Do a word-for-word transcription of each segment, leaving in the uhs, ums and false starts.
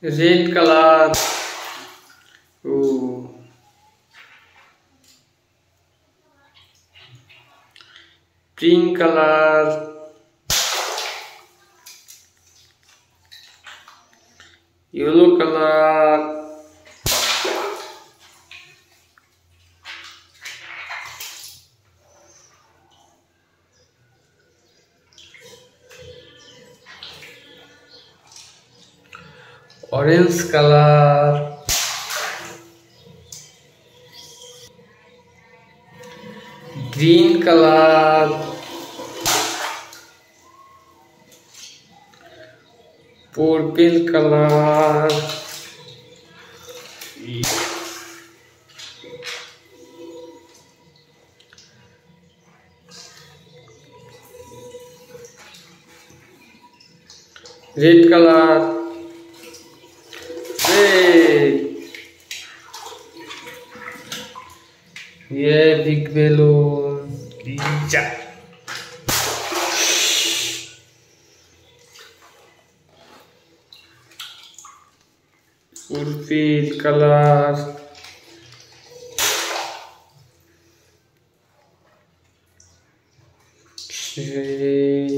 red color. Ooh. Pink color. Yellow color. Orange color. Green color. Purple color. Red color. Red. Yeah, big balloon. Yeah. Purple color.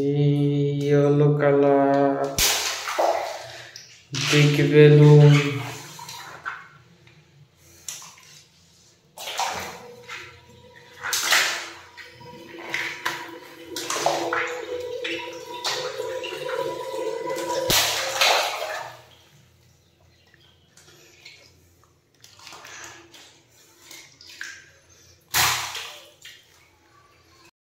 Yellow color. Big balloon.